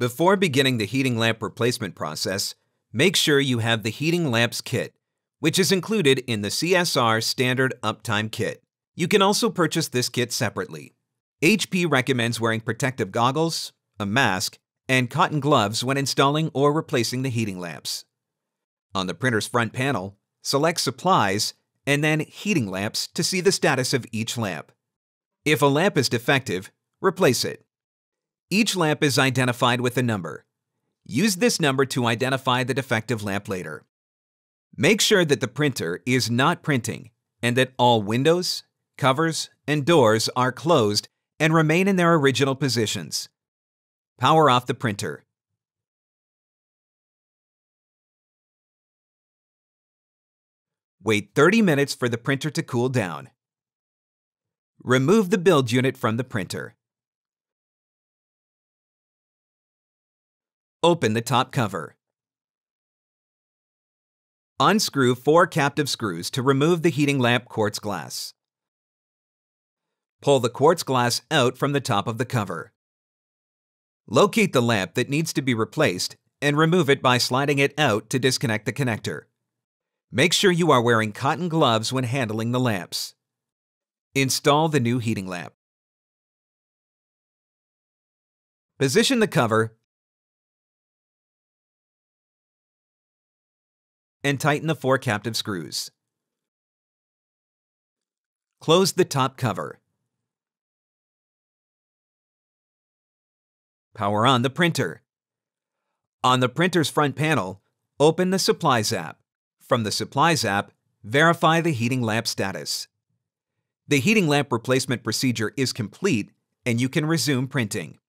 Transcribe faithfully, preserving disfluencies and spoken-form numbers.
Before beginning the heating lamp replacement process, make sure you have the heating lamps kit, which is included in the C S R Standard Uptime Kit. You can also purchase this kit separately. H P recommends wearing protective goggles, a mask, and cotton gloves when installing or replacing the heating lamps. On the printer's front panel, select Supplies and then Heating Lamps to see the status of each lamp. If a lamp is defective, replace it. Each lamp is identified with a number. Use this number to identify the defective lamp later. Make sure that the printer is not printing and that all windows, covers, and doors are closed and remain in their original positions. Power off the printer. Wait thirty minutes for the printer to cool down. Remove the build unit from the printer. Open the top cover. Unscrew four captive screws to remove the heating lamp quartz glass. Pull the quartz glass out from the top of the cover. Locate the lamp that needs to be replaced and remove it by sliding it out to disconnect the connector. Make sure you are wearing cotton gloves when handling the lamps. Install the new heating lamp. Position the cover and tighten the four captive screws. Close the top cover. Power on the printer. On the printer's front panel, open the Supplies app. From the Supplies app, verify the heating lamp status. The heating lamp replacement procedure is complete and you can resume printing.